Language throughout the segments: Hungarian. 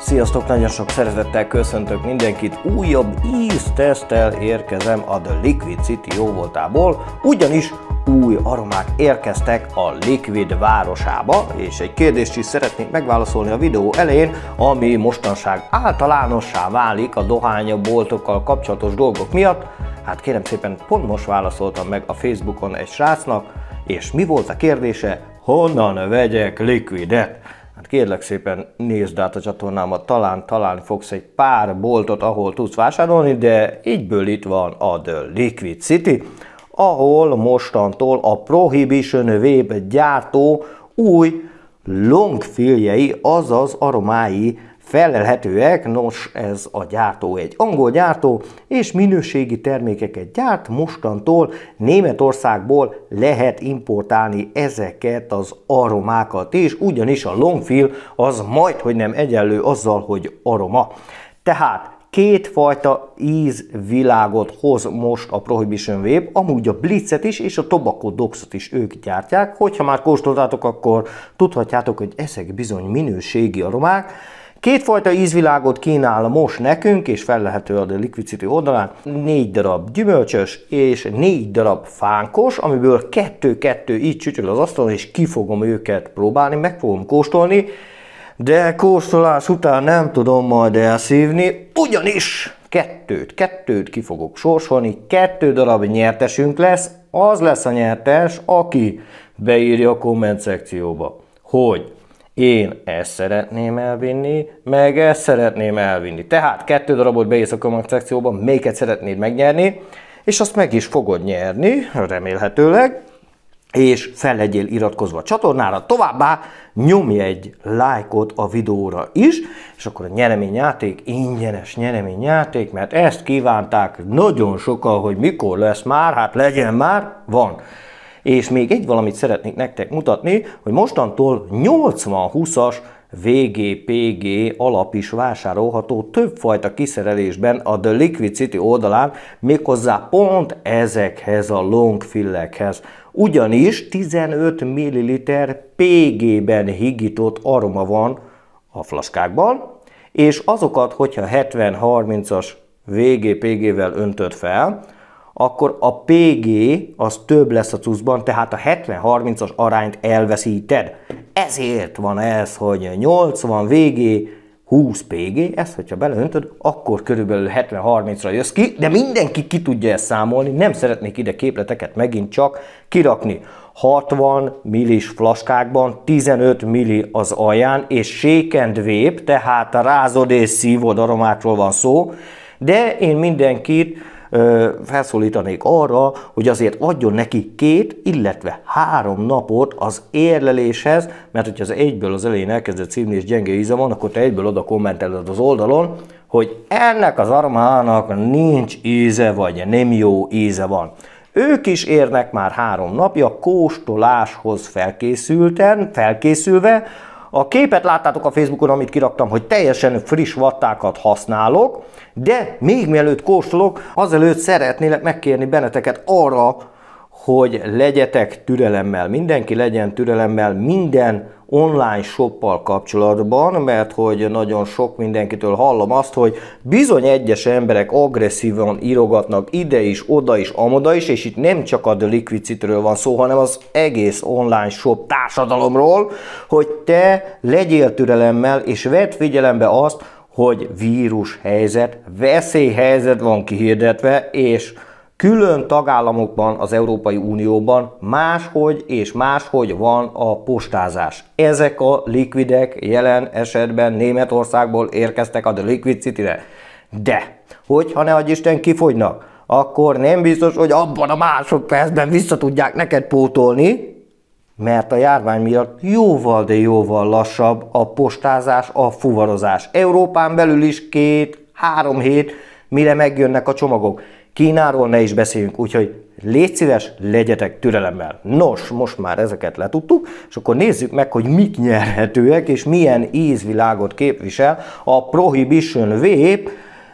Sziasztok! Nagyon sok szeretettel köszöntök mindenkit. Újabb ízteszttel érkezem a The Liquid City jóvoltából, ugyanis új aromák érkeztek a Liquid városába, és egy kérdést is szeretnék megválaszolni a videó elején, ami mostanság általánossá válik a dohányboltokkal kapcsolatos dolgok miatt. Hát kérem szépen, pont most válaszoltam meg a Facebookon egy srácnak, és mi volt a kérdése? Honnan vegyek Liquidet? Hát kérlek szépen, nézd át a csatornámat, talán fogsz egy pár boltot, ahol tudsz vásárolni, de egyből itt van a The Liquid City, ahol mostantól a Prohibition Vape gyártó új longfilljei, azaz aromái felelhetőek. Nos, ez a gyártó egy angol gyártó, és minőségi termékeket gyárt. Mostantól Németországból lehet importálni ezeket az aromákat is, ugyanis a longfill az majdhogy nem egyenlő azzal, hogy aroma. Tehát kétfajta ízvilágot hoz most a Prohibition Vape, amúgy a Blitzet is és a Tobacco Dogsot is ők gyártják. Hogyha már kóstoltátok, akkor tudhatjátok, hogy ezek bizony minőségi aromák. Kétfajta ízvilágot kínál most nekünk, és fellehető a The Liquid City oldalán. 4 darab gyümölcsös és 4 darab fánkos, amiből 2-2 így csücsül az asztalon, és ki fogom őket próbálni, meg fogom kóstolni. De kóstolás után nem tudom majd elszívni, ugyanis kettőt ki fogok sorsolni, 2 darab nyertesünk lesz, az lesz a nyertes, aki beírja a komment szekcióba, hogy én ezt szeretném elvinni, meg ezt szeretném elvinni. Tehát 2 darabot beírsz a komment szekcióba, melyiket szeretnéd megnyerni, és azt meg is fogod nyerni, remélhetőleg, és fel legyél iratkozva a csatornára, továbbá nyomj egy lájkot a videóra is, és akkor a nyereményjáték ingyenes nyereményjáték, mert ezt kívánták nagyon sokan, hogy mikor lesz már, hát legyen már, van. És még egy valamit szeretnék nektek mutatni, hogy mostantól 80-20-as VGPG alap is vásárolható többfajta kiszerelésben a The Liquid City oldalán, méghozzá pont ezekhez a longfillekhez. Ugyanis 15 ml PG-ben higított aroma van a flaskákban, és azokat, hogyha 70-30-as VGPG-vel öntöd fel, akkor a PG az több lesz a cuccban, tehát a 70-30-as arányt elveszíted. Ezért van ez, hogy 80 VG, 20 PG, ezt, hogyha beleöntöd, akkor körülbelül 70-30-ra jössz ki, de mindenki ki tudja ezt számolni, nem szeretnék ide képleteket megint csak kirakni. 60 millis flaskákban 15 milli az alján, és shake and vape, tehát a rázod és szívod aromákról van szó, de én mindenkit felszólítanék arra, hogy azért adjon neki 2, illetve 3 napot az érleléshez, mert hogyha az egyből az elején elkezdett szívni és gyenge íze van, akkor te egyből oda kommenteled az oldalon, hogy ennek az aromának nincs íze, vagy nem jó íze van. Ők is érnek már 3 napja kóstoláshoz felkészülve. A képet láttátok a Facebookon, amit kiraktam, hogy teljesen friss vattákat használok, de még mielőtt kóstolok, azelőtt szeretnélek megkérni benneteket arra, hogy legyetek türelemmel, mindenki legyen türelemmel minden online shoppal kapcsolatban, mert hogy nagyon sok mindenkitől hallom azt, hogy bizony egyes emberek agresszívan írogatnak ide is, oda is, amoda is, és itt nem csak a The Liquid City-ről van szó, hanem az egész online shop társadalomról, hogy te legyél türelemmel, és vedd figyelembe azt, hogy vírushelyzet, veszélyhelyzet van kihirdetve, és külön tagállamokban, az Európai Unióban máshogy és máshogy van a postázás. Ezek a liquidek jelen esetben Németországból érkeztek a The Liquid City-re. De, hogyha ne adj Isten kifogynak, akkor nem biztos, hogy abban a másodpercben vissza tudják neked pótolni, mert a járvány miatt jóval, de jóval lassabb a postázás, a fuvarozás. Európán belül is 2-3 hét, mire megjönnek a csomagok. Kínáról ne is beszéljünk, úgyhogy légy szíves, legyetek türelemmel. Nos, most már ezeket letudtuk, és akkor nézzük meg, hogy mik nyerhetőek, és milyen ízvilágot képvisel a Prohibition Vape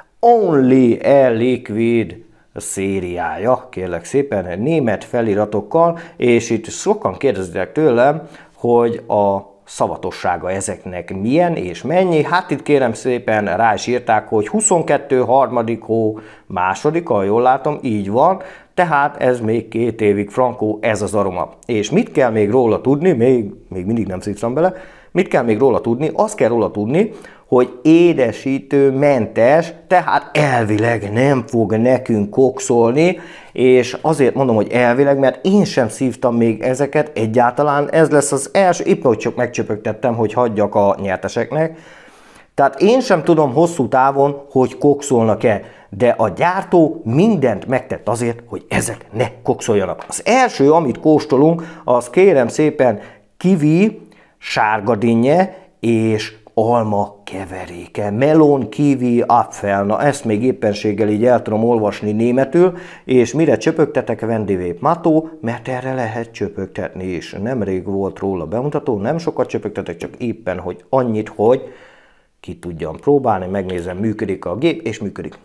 Only a Liquid szériája, kérlek szépen, német feliratokkal, és itt sokan kérdezitek tőlem, hogy a szavatossága ezeknek milyen és mennyi. Hát itt kérem szépen rá is írták, hogy 22. harmadik hó második, ha jól látom, így van. Tehát ez még 2 évig frankó, ez az aroma. És mit kell még róla tudni, még mindig nem szívtam bele, mit kell még róla tudni? Azt kell róla tudni, hogy édesítőmentes, tehát elvileg nem fog nekünk kokszolni, és azért mondom, hogy elvileg, mert én sem szívtam még ezeket egyáltalán, ez lesz az első, éppen hogy csak megcsöpögtettem, hogy hagyjak a nyerteseknek. Tehát én sem tudom hosszú távon, hogy kokszolnak-e, de a gyártó mindent megtett azért, hogy ezek ne kokszoljanak. Az első, amit kóstolunk, az kérem szépen kiwi, sárgadinnye és alma keveréke. Melon, kiwi, apfel. Na ezt még éppenséggel így el tudom olvasni németül, és mire csöpögtetek, vendévép mató, mert erre lehet csöpögtetni is. Nemrég volt róla bemutató, nem sokat csöpögtetek, csak éppen, hogy annyit, hogy ki tudjam próbálni, megnézem, működik a gép, és működik.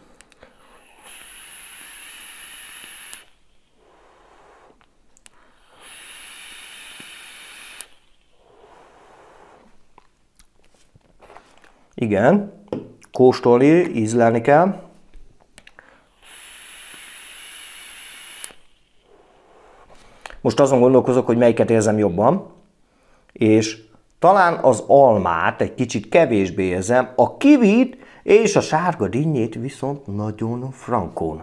Igen, kóstolni, ízlelni kell. Most azon gondolkozok, hogy melyiket érzem jobban, és talán az almát egy kicsit kevésbé érzem, a kiwit és a sárga dinnyét viszont nagyon frankón.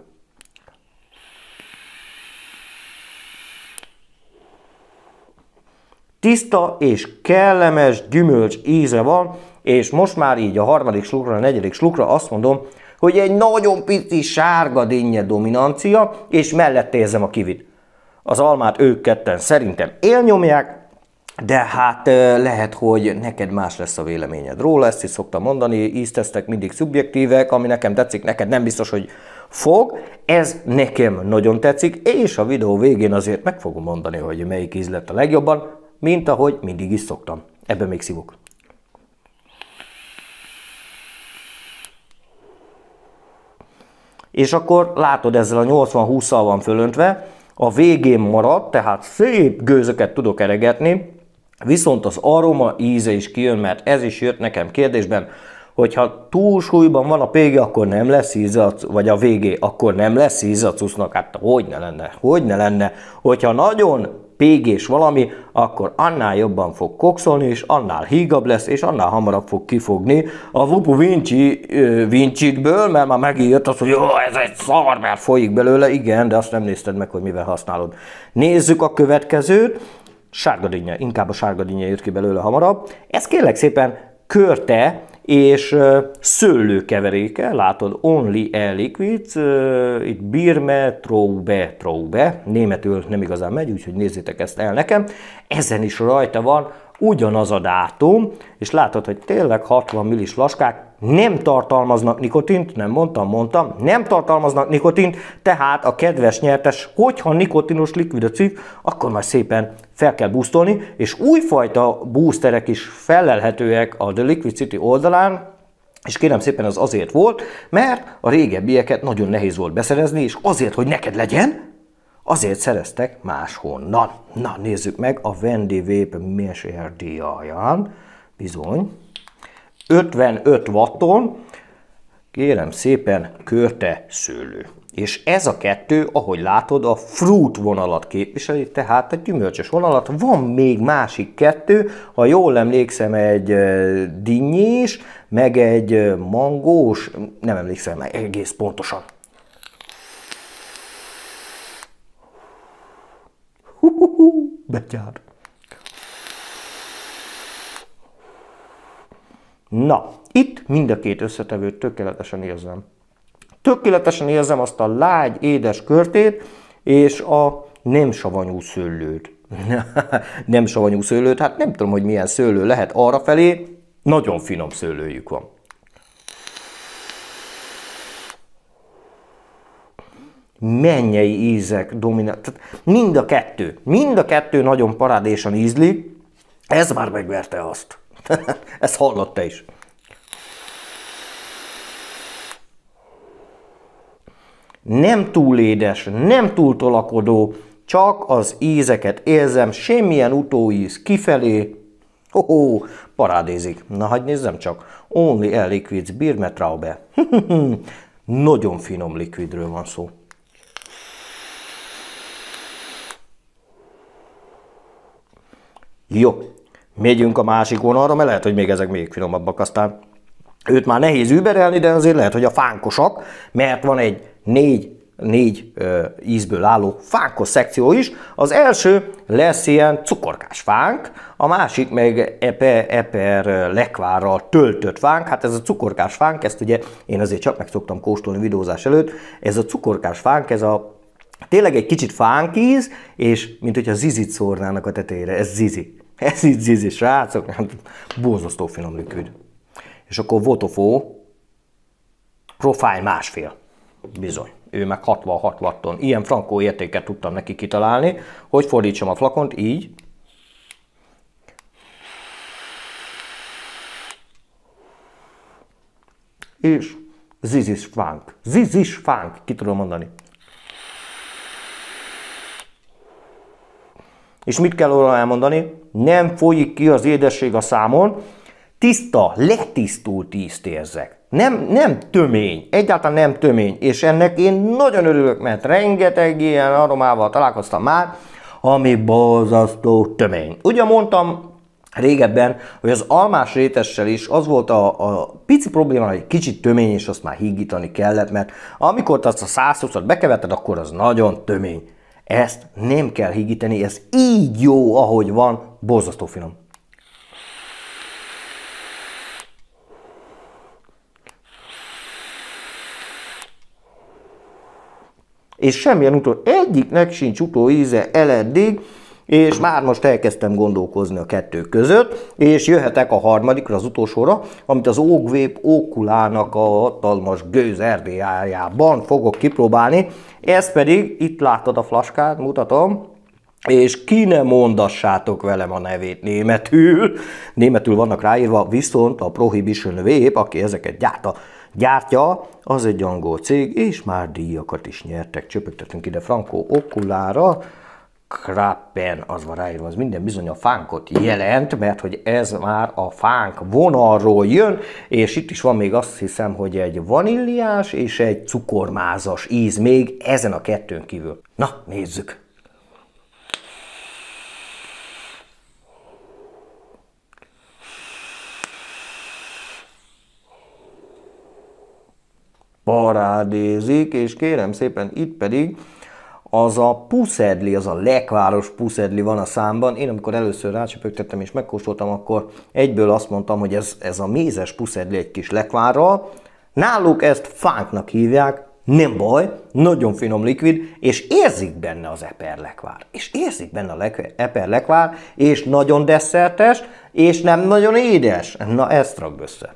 Tiszta és kellemes gyümölcs íze van, és most már így a harmadik slukra, a negyedik slukra azt mondom, hogy egy nagyon pici sárga dinnye dominancia, és mellette érzem a kiwit. Az almát ők ketten szerintem élnyomják, de hát lehet, hogy neked más lesz a véleményed róla, ezt is szoktam mondani, íztesztek mindig szubjektívek, ami nekem tetszik, neked nem biztos, hogy fog, ez nekem nagyon tetszik, és a videó végén azért meg fogom mondani, hogy melyik íz lett a legjobban, mint ahogy mindig is szoktam. Ebben még szívok. És akkor látod, ezzel a 80-20-szal van fölöntve, a végén marad, tehát szép gőzöket tudok eregetni, viszont az aroma íze is kijön, mert ez is jött nekem kérdésben, hogyha túlsúlyban van a PG, akkor nem lesz íze, vagy a VG, akkor nem lesz íze a cusznak, hát hogy ne lenne, hogyha nagyon PG-s valami, akkor annál jobban fog kokszolni, és annál hígabb lesz, és annál hamarabb fog kifogni a Vupu Vincitből, mert már megijött az, hogy jó, ez egy szar, mert folyik belőle, igen, de azt nem nézted meg, hogy mivel használod. Nézzük a következőt, sárgadinnye, inkább a sárgadinnye jött ki belőle hamarabb. Ez kérlek szépen körte és szőlőkeveréke, látod, Only a Liquid, itt Birme, Traube, németül nem igazán megy, úgyhogy nézzétek ezt el nekem. Ezen is rajta van ugyanaz a dátum, és látod, hogy tényleg 60 millis flaskák, nem tartalmaznak nikotint, nem mondtam, nem tartalmaznak nikotint, tehát a kedves nyertes, hogyha nikotinos likvidot szív, akkor már szépen fel kell boostolni, és újfajta boosterek is felelhetőek a The Liquid City oldalán, és kérem szépen az azért volt, mert a régebbieket nagyon nehéz volt beszerezni, és azért, hogy neked legyen, azért szereztek máshonnan. Na, nézzük meg a Wendy Vape Mesh RDI-ján, bizony, 55 watton, kérem szépen, körte szőlő. És ez a kettő, ahogy látod, a fruit vonalat képviseli, tehát a gyümölcsös vonalat. Van még másik kettő, ha jól emlékszem, egy dinnyés, meg egy mangós, nem emlékszem meg egész pontosan. Betyár. Na, itt mind a két összetevőt tökéletesen érzem. Tökéletesen érzem azt a lágy, édes körtét, és a nem savanyú szőlőt. Nem savanyú szőlőt, hát nem tudom, hogy milyen szőlő lehet arrafelé, nagyon finom szőlőjük van. Mennyei ízek dominál. Mind a kettő nagyon parádésan ízlik, ez már megverte azt. Ezt hallott te is. Nem túl édes, nem túl tolakodó, csak az ízeket érzem, semmilyen utóíz kifelé. Hoho, parádézik. Na, hagyj nézzem csak. Only a liquids Birmetraube. Nagyon finom likvidről van szó. Jó, megyünk a másik vonalra, mert lehet, hogy még ezek még finomabbak, aztán őt már nehéz überelni, de azért lehet, hogy a fánkosak, mert van egy négy ízből álló fánkos szekció is. Az első lesz ilyen cukorkás fánk, a másik meg eper lekvárral töltött fánk. Hát ez a cukorkás fánk, ezt ugye én azért csak meg szoktam kóstolni videózás előtt. Ez a cukorkás fánk, ez a tényleg egy kicsit fánkíz, és mint hogyha zizit szórnának a tetejére. Ez zizi. Ez így zizi, srácok. Borzasztó finom likvid. És akkor Votofó Profile 1,5. Bizony. Ő meg 66 watton. Ilyen frankó értéket tudtam neki kitalálni. Hogy fordítsam a flakont? Így. És zizis fánk. Zizis fánk. Ki tudom mondani. És mit kell róla elmondani? Nem folyik ki az édesség a számon. Tiszta, letisztult ízt érzek. Nem tömény, egyáltalán nem tömény, és ennek én nagyon örülök, mert rengeteg ilyen aromával találkoztam már, ami borzasztó tömény. Ugye mondtam régebben, hogy az almás rétessel is az volt a pici probléma, hogy kicsit tömény, és azt már hígítani kellett, mert amikor azt a 120-at bekeverted, akkor az nagyon tömény. Ezt nem kell hígítani, ez így jó, ahogy van, borzasztó finom. És semmilyen egyiknek sincs utóíze eddig, és már most elkezdtem gondolkozni a kettő között, és jöhetek a harmadikra, az utolsóra, amit az Ógvép Ókulának a hatalmas gőz RDA-jában fogok kipróbálni. Ez pedig, itt látod a flaskát, mutatom, és ki ne mondassátok velem a nevét németül. Németül vannak ráírva, viszont a Prohibition Vape, aki ezeket gyártja, az egy angol cég, és már díjakat is nyertek. Csöpögtetünk ide Franco Okulára. Krappen, az van ráírva, az minden bizony a fánkot jelent, mert hogy ez már a fánk vonalról jön, és itt is van még azt hiszem, hogy egy vaníliás és egy cukormázas íz még ezen a kettőn kívül. Na, nézzük! Parádézik, és kérem szépen itt pedig az a puszedli, az a lekváros puszedli van a számban. Én amikor először rácsöpögtettem és megkóstoltam, akkor egyből azt mondtam, hogy ez a mézes puszedli egy kis lekvárral. Náluk ezt fánknak hívják, nem baj, nagyon finom likvid, és érzik benne az eperlekvár. És érzik benne a eperlekvár, és nagyon desszertes, és nem nagyon édes. Na, ezt rakd össze.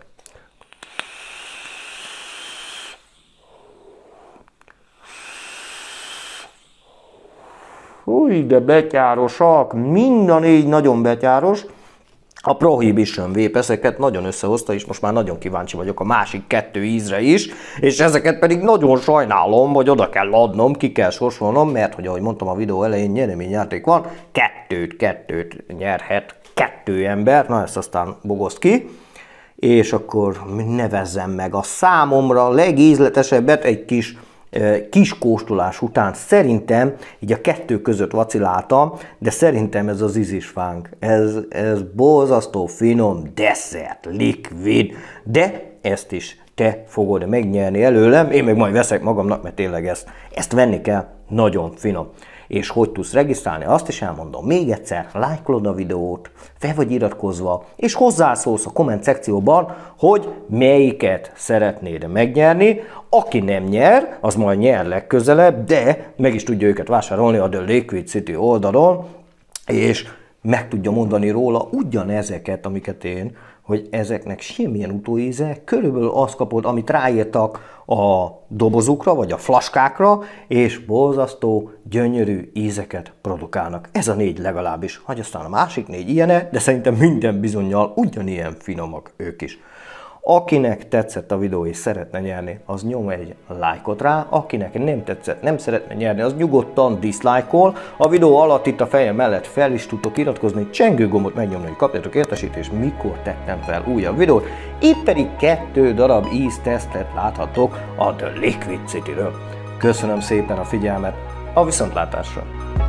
Húj, de betyárosak, mind a négy nagyon betyáros. A Prohibition Vape ezeket nagyon összehozta, és most már nagyon kíváncsi vagyok a másik kettő ízre is, és ezeket pedig nagyon sajnálom, hogy oda kell adnom, ki kell sorsolnom, mert hogy ahogy mondtam a videó elején, nyereményjáték van, kettőt nyerhet 2 ember, na ezt aztán bogozd ki, és akkor nevezzem meg a számomra legízletesebbet egy kis kóstolás után. Szerintem, így a kettő között vaciláltam, de szerintem ez az izisfánk, ez borzasztó finom desszert, likvid, de ezt is te fogod megnyerni előlem, én meg majd veszek magamnak, mert tényleg ezt venni kell, nagyon finom. És hogy tudsz regisztrálni, azt is elmondom még egyszer, lájkolod a videót, fel vagy iratkozva, és hozzászólsz a komment szekcióban, hogy melyiket szeretnéd megnyerni. Aki nem nyer, az majd nyer legközelebb, de meg is tudja őket vásárolni a The Liquid City oldalon, és meg tudja mondani róla ugyanezeket, amiket én, hogy ezeknek semmilyen utóíze, körülbelül azt kapod, amit ráírtak a dobozukra, vagy a flaskákra, és borzasztó, gyönyörű ízeket produkálnak. Ez a 4 legalábbis, hogy aztán a másik 4 ilyene, de szerintem minden bizonnyal ugyanilyen finomak ők is. Akinek tetszett a videó és szeretne nyerni, az nyom egy lájkot rá, akinek nem tetszett, nem szeretne nyerni, az nyugodtan diszlájkol. A videó alatt itt a fejem mellett fel is tudtok iratkozni, csengő gombot megnyomni, hogy kapjatok értesítést, mikor tettem fel újabb videót. Itt pedig 2 darab íztesztet láthatok a The Liquid City-ről. Köszönöm szépen a figyelmet, a viszontlátásra!